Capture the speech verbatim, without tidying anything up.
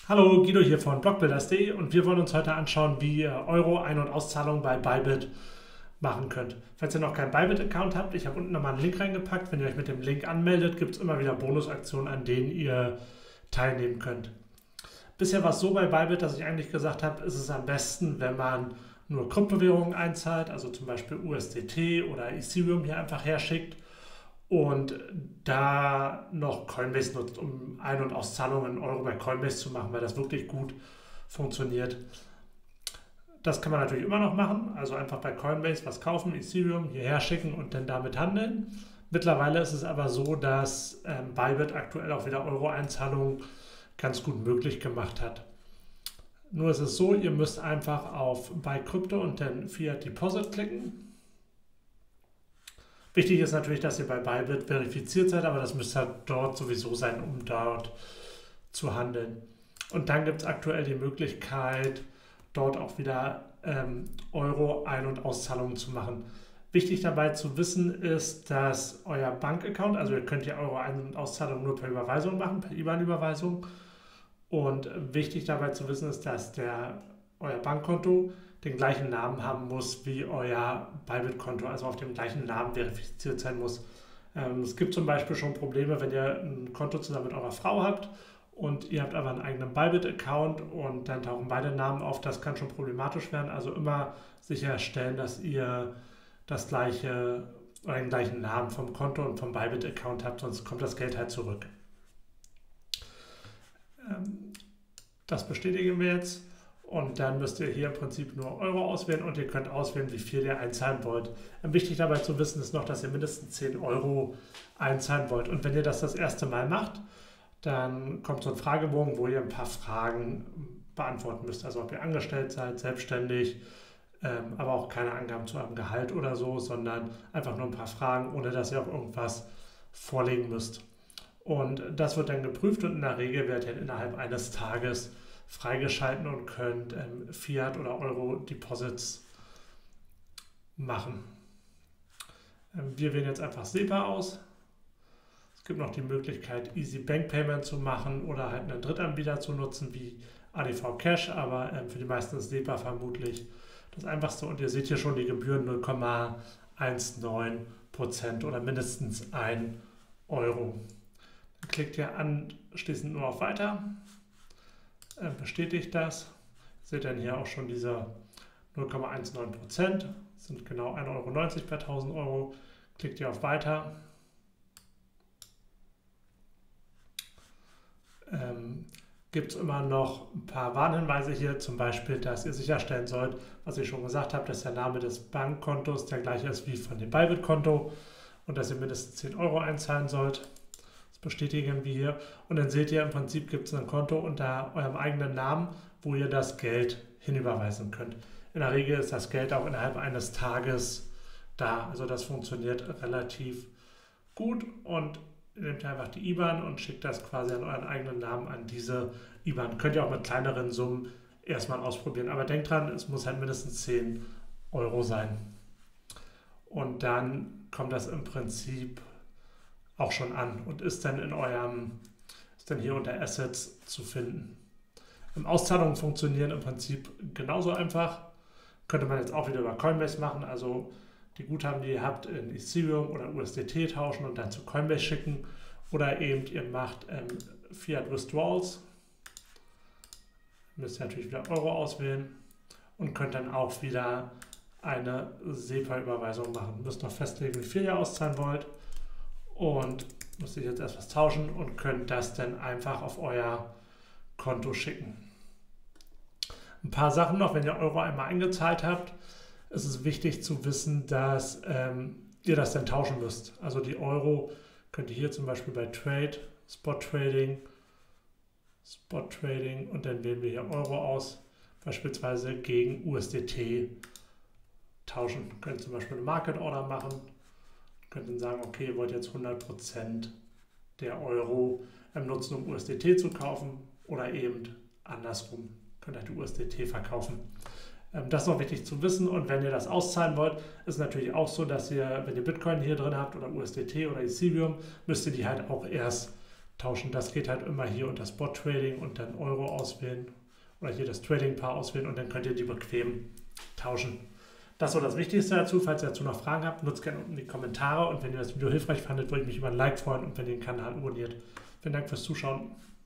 Hallo, Guido hier von blockbuilders punkt de und wir wollen uns heute anschauen, wie ihr Euro Ein- und Auszahlungen bei Bybit machen könnt. Falls ihr noch keinen Bybit-Account habt, ich habe unten nochmal einen Link reingepackt. Wenn ihr euch mit dem Link anmeldet, gibt es immer wieder Bonusaktionen, an denen ihr teilnehmen könnt. Bisher war es so bei Bybit, dass ich eigentlich gesagt habe, ist es am besten, wenn man nur Kryptowährungen einzahlt, also zum Beispiel U S D T oder Ethereum hier einfach herschickt und da noch Coinbase nutzt, um Ein- und Auszahlungen in Euro bei Coinbase zu machen, weil das wirklich gut funktioniert. Das kann man natürlich immer noch machen, also einfach bei Coinbase was kaufen, Ethereum hierher schicken und dann damit handeln. Mittlerweile ist es aber so, dass ähm, Bybit aktuell auch wieder Euro-Einzahlungen ganz gut möglich gemacht hat. Nur ist es so, ihr müsst einfach auf Buy Crypto und dann Fiat Deposit klicken. Wichtig ist natürlich, dass ihr bei Bybit verifiziert seid, aber das müsste halt dort sowieso sein, um dort zu handeln. Und dann gibt es aktuell die Möglichkeit, dort auch wieder ähm, Euro Ein- und Auszahlungen zu machen. Wichtig dabei zu wissen ist, dass euer Bankaccount, also ihr könnt ja Euro Ein- und Auszahlungen nur per Überweisung machen, per I B A N-Überweisung. Und wichtig dabei zu wissen ist, dass der, euer Bankkonto den gleichen Namen haben muss wie euer Bybit-Konto, also auf dem gleichen Namen verifiziert sein muss. Ähm, es gibt zum Beispiel schon Probleme, wenn ihr ein Konto zusammen mit eurer Frau habt und ihr habt aber einen eigenen Bybit-Account und dann tauchen beide Namen auf. Das kann schon problematisch werden. Also immer sicherstellen, dass ihr das gleiche oder den gleichen Namen vom Konto und vom Bybit-Account habt, sonst kommt das Geld halt zurück. Ähm, das bestätigen wir jetzt. Und dann müsst ihr hier im Prinzip nur Euro auswählen und ihr könnt auswählen, wie viel ihr einzahlen wollt. Wichtig dabei zu wissen ist noch, dass ihr mindestens zehn Euro einzahlen wollt. Und wenn ihr das das erste Mal macht, dann kommt so ein Fragebogen, wo ihr ein paar Fragen beantworten müsst. Also ob ihr angestellt seid, selbstständig, ähm, aber auch keine Angaben zu eurem Gehalt oder so, sondern einfach nur ein paar Fragen, ohne dass ihr auch irgendwas vorlegen müsst. Und das wird dann geprüft und in der Regel werdet ihr innerhalb eines Tages freigeschalten und könnt ähm, Fiat- oder Euro-Deposits machen. Ähm, wir wählen jetzt einfach SEPA aus. Es gibt noch die Möglichkeit, Easy Bank Payment zu machen oder halt einen Drittanbieter zu nutzen, wie A D V Cash, aber ähm, für die meisten ist SEPA vermutlich das einfachste. Und ihr seht hier schon die Gebühren null Komma neunzehn Prozent oder mindestens ein Euro. Dann klickt ihr anschließend nur auf Weiter. Bestätigt das. Seht dann hier auch schon diese null Komma neunzehn Prozent, das sind genau ein Euro neunzig per tausend Euro. Klickt ihr auf Weiter. Ähm, Gibt es immer noch ein paar Warnhinweise hier, zum Beispiel, dass ihr sicherstellen sollt, was ich schon gesagt habe, dass der Name des Bankkontos der gleiche ist wie von dem Bybit-Konto und dass ihr mindestens zehn Euro einzahlen sollt. Bestätigen wir hier und dann seht ihr, im Prinzip gibt es ein Konto unter eurem eigenen Namen, wo ihr das Geld hinüberweisen könnt. In der Regel ist das Geld auch innerhalb eines Tages da, also das funktioniert relativ gut und ihr nehmt einfach die I B A N und schickt das quasi an euren eigenen Namen an diese I B A N. Könnt ihr auch mit kleineren Summen erstmal ausprobieren, aber denkt dran, es muss halt mindestens zehn Euro sein. Und dann kommt das im Prinzip auch schon an und ist dann in eurem, ist dann hier unter Assets zu finden. Auszahlungen funktionieren im Prinzip genauso einfach. Könnte man jetzt auch wieder über Coinbase machen, also die Guthaben, die ihr habt, in Ethereum oder U S D T tauschen und dann zu Coinbase schicken. Oder eben ihr macht ähm, Fiat Withdrawals. Müsst ihr natürlich wieder Euro auswählen und könnt dann auch wieder eine SEPA-Überweisung machen. Müsst noch festlegen, wie viel ihr auszahlen wollt. Und müsst ihr jetzt erst was tauschen und könnt das dann einfach auf euer Konto schicken. Ein paar Sachen noch, wenn ihr Euro einmal eingezahlt habt, ist es wichtig zu wissen, dass ähm, ihr das dann tauschen müsst. Also die Euro könnt ihr hier zum Beispiel bei Trade, Spot Trading, Spot Trading und dann wählen wir hier Euro aus, beispielsweise gegen U S D T tauschen. Ihr könnt zum Beispiel eine Market Order machen. Könnt dann sagen, okay, ihr wollt jetzt hundert Prozent der Euro nutzen, um U S D T zu kaufen oder eben andersrum. Könnt ihr die U S D T verkaufen. Das ist noch wichtig zu wissen und wenn ihr das auszahlen wollt, ist es natürlich auch so, dass ihr, wenn ihr Bitcoin hier drin habt oder U S D T oder Ethereum, müsst ihr die halt auch erst tauschen. Das geht halt immer hier unter Spot Trading und dann Euro auswählen oder hier das Trading Paar auswählen und dann könnt ihr die bequem tauschen. Das ist so das Wichtigste dazu. Falls ihr dazu noch Fragen habt, nutzt gerne unten die Kommentare und wenn ihr das Video hilfreich fandet, würde ich mich über ein Like freuen und wenn ihr den Kanal abonniert. Vielen Dank fürs Zuschauen.